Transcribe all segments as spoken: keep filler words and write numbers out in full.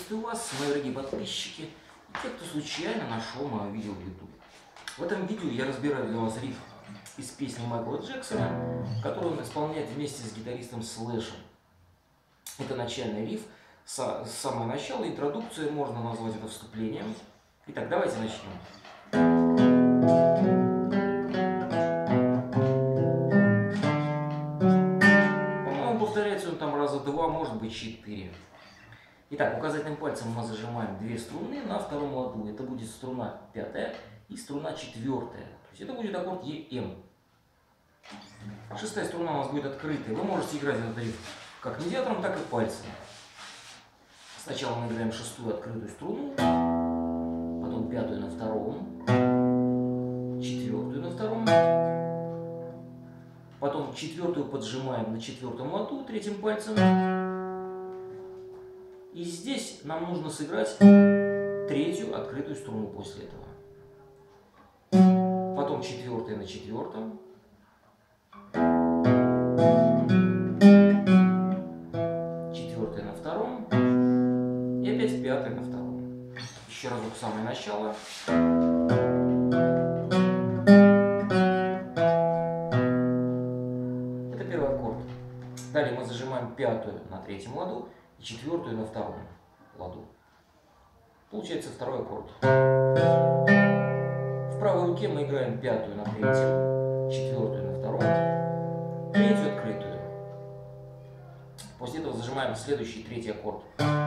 Приветствую вас, мои дорогие подписчики и те, кто случайно нашел мое видео в YouTube. В этом видео я разбираю для вас риф из песни Майкла Джексона, которую он исполняет вместе с гитаристом Слэшем. Это начальный риф, самое начало, интродукция, можно назвать это вступлением. Итак, давайте начнем. Повторяется он там раза два, может быть четыре. Итак, указательным пальцем мы зажимаем две струны на втором ладу. Это будет струна пятая и струна четвертая. То есть это будет аккорд Е-М. Шестая струна у нас будет открытая. Вы можете играть этот риф как медиатором, так и пальцем. Сначала мы играем шестую открытую струну, потом пятую на втором, четвертую на втором, потом четвертую поджимаем на четвертом ладу третьим пальцем. И здесь нам нужно сыграть третью открытую струну после этого. Потом четвертая на четвертом. Четвертая на втором. И опять пятая на втором. Еще разок самое начало. Это первый аккорд. Далее мы зажимаем пятую на третьем ладу и четвертую на втором ладу. Получается второй аккорд. В правой руке мы играем пятую на третьем, четвертую на втором, третью открытую. После этого зажимаем следующий третий аккорд.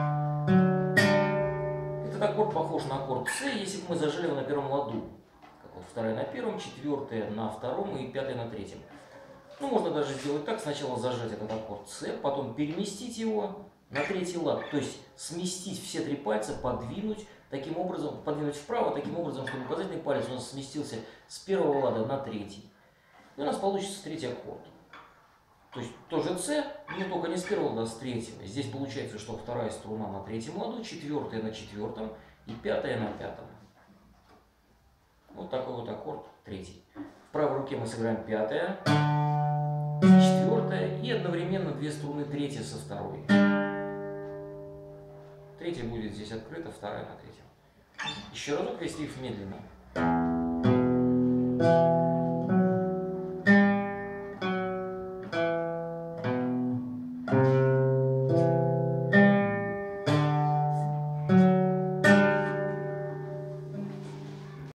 Этот аккорд похож на аккорд С, если бы мы зажали его на первом ладу. Как вот вторая на первом, четвертая на втором и пятая на третьем. Ну, можно даже сделать так, сначала зажать этот аккорд С, потом переместить его на третий лад, то есть сместить все три пальца, подвинуть, таким образом, подвинуть вправо, таким образом, чтобы указательный палец у нас сместился с первого лада на третий. И у нас получится третий аккорд. То есть тоже С, но только не с первого лада, а с третьего. Здесь получается, что вторая струна на третьем ладу, четвертая на четвертом и пятая на пятом. Вот такой вот аккорд третий. В правой руке мы сыграем пятая, четвертая и одновременно две струны третья со второй. Третья будет здесь открыта, вторая на третьем. Еще разок весь риф медленно.